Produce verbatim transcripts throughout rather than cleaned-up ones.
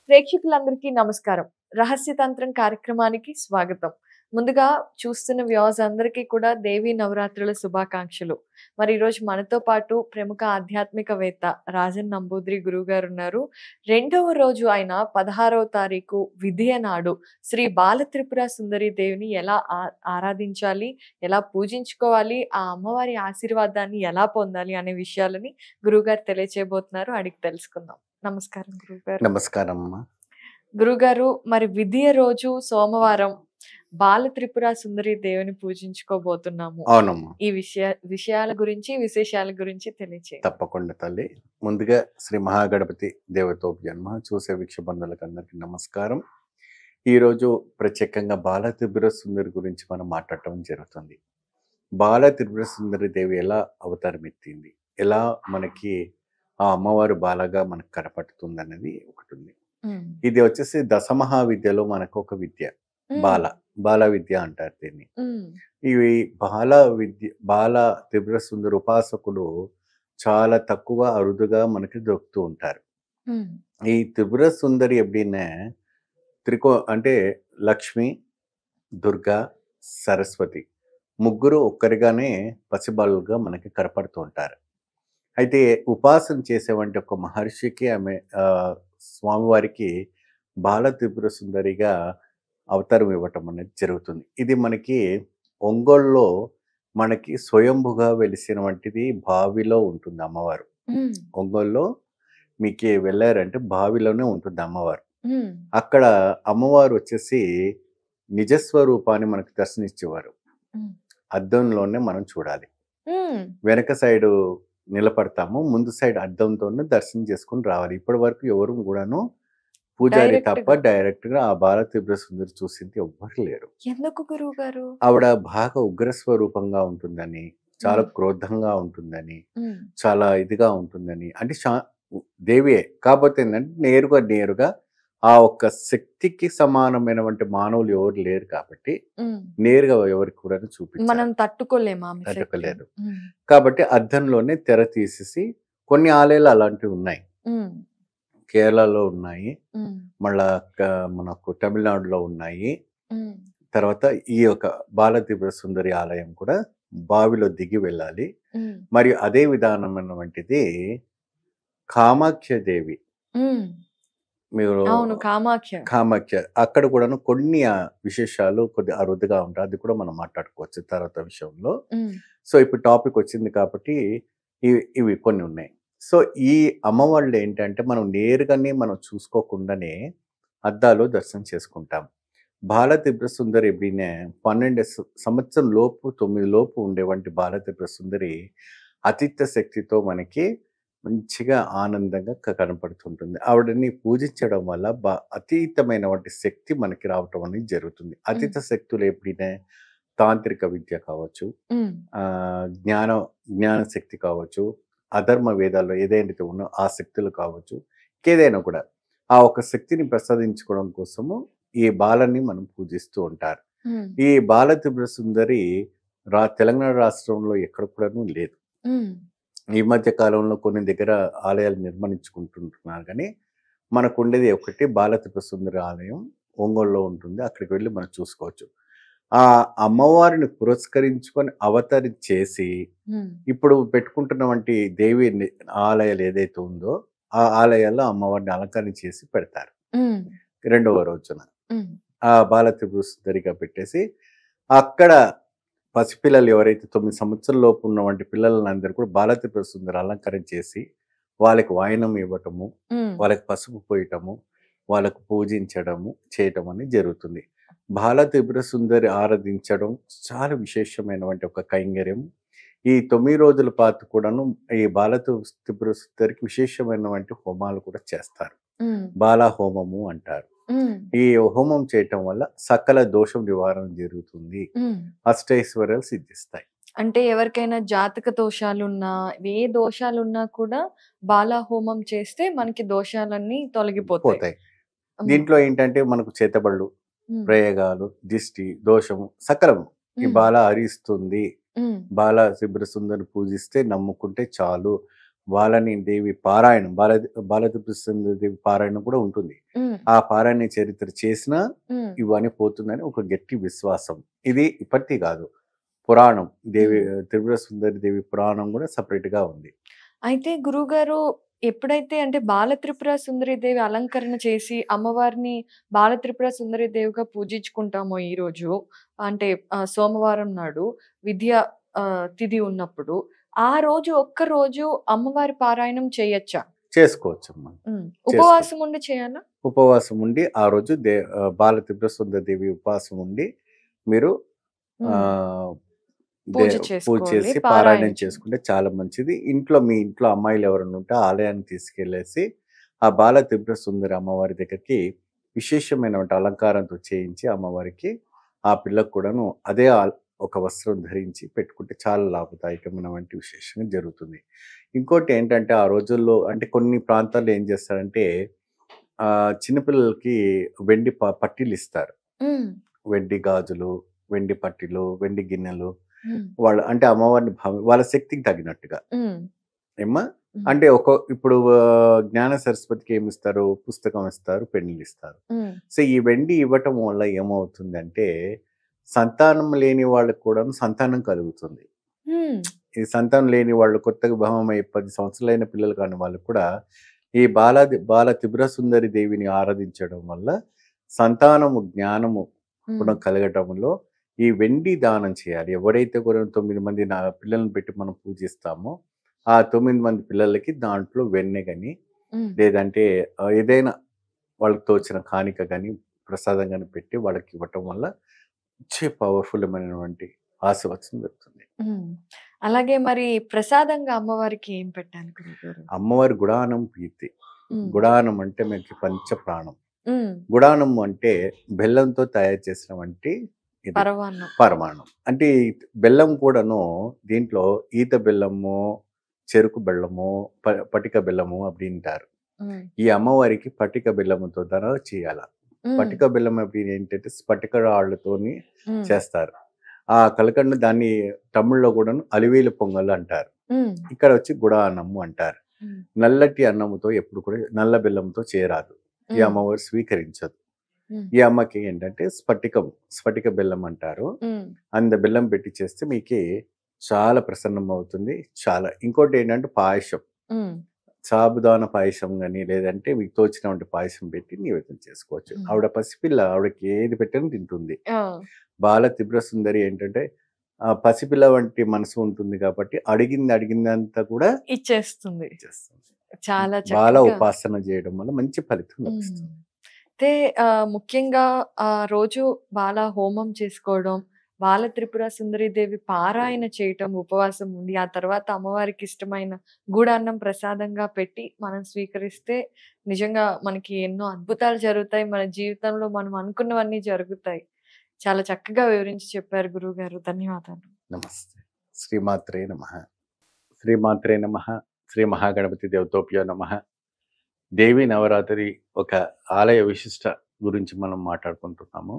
ప్రేక్షకులందరికీ నమస్కారం. రహస్య తంత్రం కార్యక్రమానికి స్వాగతం. ముందుగా చూస్తున్న వ్యూవర్స్ అందరికీ కూడా దేవి నవరాత్రుల శుభాకాంక్షలు. మరి ఈరోజు మనతో పాటు ప్రముఖ ఆధ్యాత్మికవేత్త రాజన్ నంబూద్రి గురువుగారు ఉన్నారు. రెండవ రోజు అయిన పదహారవ తారీఖు విధియ నాడు శ్రీ బాల త్రిపుర సుందరి దేవిని ఎలా ఆ ఆరాధించాలి, ఎలా పూజించుకోవాలి, ఆ అమ్మవారి ఆశీర్వాదాన్ని ఎలా పొందాలి అనే విషయాలని గురువుగారు తెలియచేయబోతున్నారు. అడిగి తెలుసుకుందాం. నమస్కారం గురువుగారు. నమస్కారం అమ్మా. గురుగారు, మరి విధియ రోజు సోమవారం బాల త్రిపుర సుందరి దేవిని పూజించుకోబోతున్నాము. అవునమ్మా, ఈ విషయ విషయాల గురించి విశేషాల గురించి తెలియచేయండి. తప్పకుండా తల్లి. ముందుగా శ్రీ మహాగణపతి దేవతోప జన్మ చూసే వీక్షబంధులకు అందరికీ నమస్కారం. ఈరోజు ప్రత్యేకంగా బాల త్రిపుర సుందరి గురించి మనం మాట్లాడటం జరుగుతుంది. బాల త్రిపుర సుందరి దేవి ఎలా అవతారం ఎత్తింది, ఎలా మనకి ఆ అమ్మవారు బాలగా మనకు కనపడుతుంది అనేది ఒకటి ఉంది. ఉమ్, ఇది వచ్చేసి దశమహావిద్యలో మనకు ఒక విద్య, ఉమ్, బాల బాల విద్య అంటారు దీన్ని. ఉమ్, ఇవి బాల విద్య బాల త్రిపుర సుందరి ఉపాసకులు చాలా తక్కువ అరుదుగా మనకి దొరుకుతూ ఉంటారు. ఉమ్, ఈ త్రిపుర సుందరి ఎప్పుడైనా త్రికో అంటే లక్ష్మి, దుర్గా, సరస్వతి ముగ్గురు ఒక్కరిగానే పసిబాలుగా మనకి కనపడుతూ ఉంటారు. అయితే ఉపాసన చేసేవంటి ఒక మహర్షికి ఆమె ఆ, స్వామివారికి బాల త్రిపుర సుందరిగా అవతారం ఇవ్వటం అనేది జరుగుతుంది. ఇది మనకి ఒంగోలులో మనకి స్వయంభుగా వెలిసిన వంటిది బావిలో ఉంటుంది అమ్మవారు. ఉమ్, ఒంగోలులో మీకు వెళ్ళారంటే బావిలోనే ఉంటుంది అమ్మవారు. ఉమ్, అక్కడ అమ్మవారు వచ్చేసి నిజస్వరూపాన్ని మనకు దర్శనిచ్చేవారు. ఉమ్, అద్దంలోనే మనం చూడాలి. ఉమ్, వెనక సైడు నిలబడతాము, ముందు సైడ్ అద్దంతోనే దర్శనం చేసుకుని రావాలి. ఇప్పటి వరకు ఎవరు కూడాను పూజారి Direct తప్ప గా. డైరెక్ట్ గా ఆ బాల త్రిపుర సుందరి చూసింది ఎవ్వరు లేరు. ఎందుకు గురువు గారు? ఆవిడ బాగా ఉగ్రస్వరూపంగా ఉంటుందని, చాలా ఉమ్, క్రోధంగా ఉంటుందని, ఉమ్, చాలా ఇదిగా ఉంటుందని, అంటే శా దేవియే కాకపోతే ఏంటంటే నేరుగా నేరుగా ఆ ఒక్క శక్తికి సమానమైనటువంటి మానవులు ఎవరు లేరు కాబట్టి ఉమ్. నేరుగా ఎవరికి కూడా చూపించారు, మనం తట్టుకోలేమా ఆమె శక్తిని? తట్టుకోలేరు. ఉమ్, కాబట్టి అద్దంలోనే తెర తీసేసి కొన్ని ఆలయాలు అలాంటివి ఉన్నాయి. ఉమ్, కేరళలో ఉన్నాయి, ఉమ్, మళ్ళా క- మనకు తమిళనాడులో ఉన్నాయి. ఉమ్, తర్వాత ఈ యొక్క బాల త్రిపుర సుందరి ఆలయం కూడా బావిలో దిగి వెళ్ళాలి. ఉమ్, మరియు అదే విధానమైనటువంటిది కామాఖ్య దేవి. ఉమ్. మీరు అవును, కామాఖ్య. కామాఖ్య అక్కడ కూడాను కొన్ని ఆ విశేషాలు కొద్ది అరుదుగా ఉంటాయి. అది కూడా మనం మాట్లాడుకోవచ్చు తర్వాత విషయంలో. ఉమ్, సో ఇప్పుడు టాపిక్ వచ్చింది కాబట్టి ఇవి ఇవి కొన్ని ఉన్నాయి. సో ఈ అమ్మవాళ్ళు ఏంటంటే మనం నేరుగానే మనం చూసుకోకుండానే అద్దాలు దర్శనం చేసుకుంటాం. బాల త్రిపుర సుందరి ఎప్పుడైనా పన్నెండు స- సంవత్సరం లోపు తొమ్మిది లోపు ఉండేవంటి బాల త్రిపుర సుందరి అతీత శక్తితో మనకి మంచిగా ఆనందంగా క- కనపడుతుంటుంది. ఆవిడని పూజించడం వల్ల బా అతీతమైనటువంటి శక్తి మనకి రావటం అనేది జరుగుతుంది. అతీత శక్తులు ఎప్పుడైనా తాంత్రిక విద్య కావచ్చు, ఉమ్, ఆ, జ్ఞాన జ్ఞాన శక్తి కావచ్చు, అధర్మ వేదాల్లో ఏదైతే ఉన్నో ఆ శక్తులు కావచ్చు, ఏదైనా కూడా ఆ ఒక శక్తిని ప్రసాదించుకోవడం కోసము ఈ బాలని మనం పూజిస్తూ ఉంటారు. ఉమ్, ఈ బాల త్రిపుర సుందరి రా తెలంగాణ రాష్ట్రంలో ఎక్కడ కూడాను లేదు. ఉమ్, ఈ మధ్య కాలంలో కొన్ని దగ్గర ఆలయాలు నిర్మించుకుంటుంటున్నారు, కానీ మనకు ఉండేది ఒకటి బాల త్రిపుర సుందరి ఆలయం ఒంగోలులో ఉంటుంది. అక్కడికి వెళ్ళి మనం చూసుకోవచ్చు. ఆ అమ్మవారిని పురస్కరించుకొని అవతరి చేసి ఉమ్, ఇప్పుడు పెట్టుకుంటున్నటువంటి దేవి ని- ఆలయాలు ఏదైతే ఉందో ఆ ఆలయాల్లో అమ్మవారిని అలంకరణ చేసి పెడతారు. ఉమ్, రెండవ రోజున ఉమ్, ఆ బాల త్రిపుర సుందరిగా పెట్టేసి అక్కడ పసిపిల్లలు ఎవరైతే తొమ్మిది సంవత్సరాల లోపు ఉన్నటువంటి పిల్లలని అందరూ కూడా బాల త్రిపుర సుందరి అలంకరణ చేసి వాళ్ళకి వాయనం ఇవ్వటము, ఉమ్, వాళ్ళకి పసుపు పోయటము, వాళ్ళకు పూజించడము చేయటం అనేది జరుగుతుంది. బాల త్రిపుర సుందరి ఆరాధించడం చాలా విశేషమైనటువంటి ఒక కైంకర్యం. ఈ తొమ్మిది రోజుల పాటు కూడాను ఈ బాల త్రిపుర సుందరికి విశేషమైనటువంటి హోమాలు కూడా చేస్తారు. ఉమ్, బాల హోమము అంటారు. ఉమ్, ఈ హోమం చేయటం వల్ల సకల దోషం నివారణ జరుగుతుంది, ఉమ్. అష్టైశ్వర్యాలు సిద్ధిస్తాయి. అంటే ఎవరికైనా జాతక దోషాలున్నా, ఏ దోషాలున్నా కూడా బాలా హోమం చేస్తే మనకి దోషాలన్నీ తొలగిపోతాయి. పోతాయి. ఉమ్, దీంట్లో ఏంటంటే మనకు చేతబళ్ళు, ఉమ్, ప్రయోగాలు, దిష్టి దోషము సకలము ఈ ఉమ్, బాల హరిస్తుంది. ఉమ్, బాల త్రిపుర సుందరిని పూజిస్తే నమ్ముకుంటే చాలు, వాళ్ళని దేవి పారాయణం బాల బాలత్రిపుర దేవి పారాయణం కూడా ఉంటుంది. ఉమ్, ఆ పారాయణ చరిత్ర చేసినా ఉమ్, ఇవన్నీ పోతుందని ఒక గట్టి విశ్వాసం. ఇది ఇప్పటి కాదు, పురాణం దేవి ఉమ్. త్రిపుర సుందరి దేవి పురాణం కూడా సపరేట్ గా ఉంది. అయితే గురువుగారు ఎప్పుడైతే అంటే బాల త్రిపుర సుందరి దేవి అలంకరణ చేసి అమ్మవారిని బాల త్రిపుర సుందరి దేవిగా పూజించుకుంటామో ఈ రోజు, అంటే ఆ, సోమవారం నాడు విద్య ఆ, తిథి ఉన్నప్పుడు ఆ రోజు ఒక్క రోజు అమ్మవారి పారాయణం చేయొచ్చా? చేసుకోవచ్చమ్మా. ఉమ్. చేసుకో ఉపవాసం ఉండి చేయాలా? ఉపవాసం ఉండి ఆ రోజు దే ఆ, బాల త్రిపుర సుందరి దేవి ఉపవాసం ఉండి మీరు ఆ ఉమ్. దే పూజ పూజ చేసుకోవాలి, చేసి పారాయణ పారాయణం చేయాలి. చేసుకుంటే చాలా మంచిది. ఇంట్లో మీ ఇంట్లో అమ్మాయిలు ఎవరైనా ఉంటే ఆలయానికి తీసుకెళ్ళేసి ఆ బాల త్రిపుర సుందరి అమ్మవారి దగ్గరికి విశేషమైన అలంకారంతో చేయించి అమ్మవారికి ఆ పిల్లకు కూడాను అదే ఆ- ఒక వస్త్రం ధరించి పెట్టుకుంటే చాలా లాభదాయకమైన వంటి విశేషంగా జరుగుతుంది. ఇంకోటి ఏంటంటే ఆ రోజుల్లో అంటే కొన్ని ప్రాంతాల్లో ఏం చేస్తారంటే ఆ చిన్నపిల్లలకి వెండి ప- పట్టీలు ఇస్తారు. ఉమ్, వెండి గాజులు, వెండి పట్టీలు, వెండి గిన్నెలు. ఉమ్, వాళ్ళు అంటే అమ్మవారిని భావ వాళ్ళ శక్తికి తగినట్టుగా ఉమ్, ఏమ్మా. ఉమ్, అంటే ఒక ఇప్పుడు ఆ, జ్ఞాన సరస్వతికి ఏమి ఇస్తారు? పుస్తకం ఇస్తారు, పెన్నులు ఇస్తారు. ఉమ్, సో ఈ వెండి ఇవ్వటం వల్ల ఏమవుతుందంటే సంతానం లేని వాళ్ళకి కూడా సంతానం కలుగుతుంది. ఉమ్, ఈ సంతానం లేని వాళ్ళు కొత్తగా వివాహం అయ్యి పది సంవత్సరాలైన పిల్లలు కాని వాళ్ళకు కూడా ఈ బాల బాల త్రిపుర సుందరి దేవిని ఆరాధించడం వల్ల సంతానము, జ్ఞానము ఉమ్, కూడా కలగటంలో ఈ వెండి దానం చేయాలి. ఎవరైతే కూడా తొమ్మిది మంది నా పిల్లల్ని పెట్టి మనం పూజిస్తామో ఆ తొమ్మిది మంది పిల్లలకి దాంట్లో వెన్నె కానీ ఉమ్. లేదంటే ఆ, ఏదైనా వాళ్ళకి తోచిన కానిక కానీ ప్రసాదం కానీ పెట్టి వాళ్ళకి ఇవ్వటం వల్ల వచ్చే పవర్ఫుల్ అయినటువంటి ఆశీర్వచనం దొరుకుతుంది. ఉమ్. అలాగే మరి ప్రసాదంగా అమ్మవారికి ఏం పెట్టాలి గురుగారు? అమ్మవారి గుడానం ప్రీతి. ఉమ్, గుడానం అంటే మనకి పంచ ప్రాణం. ఉమ్, గుడానం అంటే బెల్లంతో తయారు చేసినటువంటి ఇది పరవాన్నం. పరమాణం. అంటే ఈ బెల్లం కూడాను దీంట్లో ఈత బెల్లము, చెరుకు బెల్లము, ప పటిక బెల్లము అప్పుడింటారు. ఉమ్, ఈ అమ్మవారికి పటిక బెల్లముతో ధర చేయాల. ఉమ్, పటిక బెల్లం అప్పుడు ఏంటంటే స్ఫటిక రాళ్ళతోని ఉమ్, చేస్తారు. ఆ కలకండ దాన్ని తమిళ్లో కూడాను అలివేలు పొంగల్ అంటారు. ఉమ్, ఇక్కడ వచ్చి గుడా అన్నము అంటారు. ఉమ్, నల్లటి అన్నముతో ఎప్పుడు కూడా నల్ల బెల్లంతో చేరాదు. ఈ ఉమ్, అమ్మవారు స్వీకరించదు. ఉమ్, ఈ అమ్మకి ఏంటంటే స్ఫటికం, స్ఫటిక బెల్లం అంటారు. ఉమ్, అంత బెల్లం పెట్టి చేస్తే మీకు చాలా ప్రసన్నం అవుతుంది. చాలా ఇంకోటి ఏంటంటే పాయసం, ఉమ్, సాబుదాన పాయసం కానీ లేదంటే మీకు తోచినటువంటి పాయసం పెట్టి నివేదన చేసుకోవచ్చు. ఉమ్. ఆవిడ పసిపిల్ల, ఆవిడకి ఏది పెట్టినా తింటుంది. ఆ, బాల త్రిపుర సుందరి ఏంటంటే ఆ పసిపిల్ల వంటి మనసు ఉంటుంది కాబట్టి అడిగింది అడిగిందంతా కూడా ఇచ్చేస్తుంది. చేస్తుంది. చాలా బాల చక్కగా. ఉపాసన చేయడం వల్ల మంచి ఫలితం ఉమ్. లభిస్తుంది. అయితే ఆ, ముఖ్యంగా ఆ రోజు బాల హోమం చేసుకోవడం, బాల త్రిపుర సుందరి దేవి పారాయణ చేయటం, ఉపవాసం ఉండి ఆ తర్వాత అమ్మవారికి ఇష్టమైన గూడాన్నం ప్రసాదంగా పెట్టి మనం స్వీకరిస్తే నిజంగా మనకి ఎన్నో అద్భుతాలు జరుగుతాయి. మన జీవితంలో మనం అనుకున్నవన్నీ జరుగుతాయి. చాలా చక్కగా వివరించి చెప్పారు గురువుగారు. ధన్యవాదాలు. నమస్తే. శ్రీమాత్రే నమః. శ్రీమాత్రే నమః. శ్రీ మహాగణపతి దేవతోభ్యో నమః. దేవి నవరాత్రి ఒక ఆలయ విశిష్ట గురించి మనం మాట్లాడుకుంటున్నాము.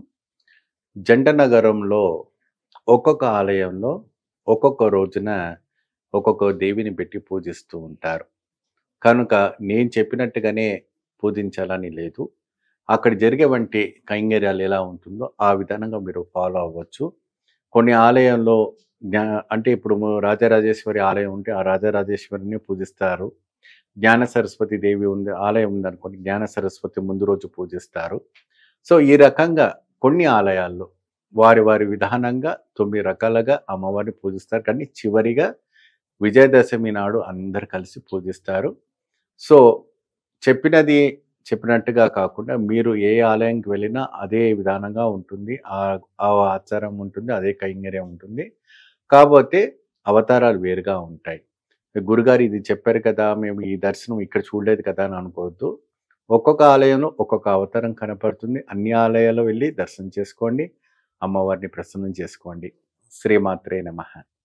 జంట నగరంలో ఒక్కొక్క ఆలయంలో ఒక్కొక్క రోజున ఒక్కొక్క దేవిని పెట్టి పూజిస్తూ ఉంటారు. కనుక నేను చెప్పినట్టుగానే పూజించాలని లేదు. అక్కడ జరిగే వంటి కైంకర్యాలు ఎలా ఉంటుందో ఆ విధానంగా మీరు ఫాలో అవ్వచ్చు. కొన్ని ఆలయంలో జ్ఞా అంటే ఇప్పుడు రాజరాజేశ్వరి ఆలయం ఉంటే ఆ రాజరాజేశ్వరిని పూజిస్తారు. జ్ఞాన సరస్వతి దేవి ఉంది ఆలయం ఉందనుకోండి, జ్ఞాన సరస్వతి ముందు రోజు పూజిస్తారు. సో ఈ రకంగా కొన్ని ఆలయాల్లో వారి వారి విధానంగా తొమ్మిది రకాలుగా అమ్మవారిని పూజిస్తారు. కానీ చివరిగా విజయదశమి నాడు అందరు కలిసి పూజిస్తారు. సో చెప్పినది చెప్పినట్టుగా కాకుండా మీరు ఏ ఆలయంకి వెళ్ళినా అదే విధానంగా ఉంటుంది. ఆ ఆ ఆచారం ఉంటుంది, అదే కైంకర్యం ఉంటుంది. కాకపోతే అవతారాలు వేరుగా ఉంటాయి. గురుగారు ఇది చెప్పారు కదా, మేము ఈ దర్శనం ఇక్కడ చూడలేదు కదా అని అనుకోవద్దు. ఒక్కొక్క ఆలయంలో ఒక్కొక్క అవతారం కనపడుతుంది. అన్ని ఆలయాల్లో వెళ్ళి దర్శనం చేసుకోండి, అమ్మవారిని ప్రసన్నం చేసుకోండి. శ్రీమాత్రే నమః.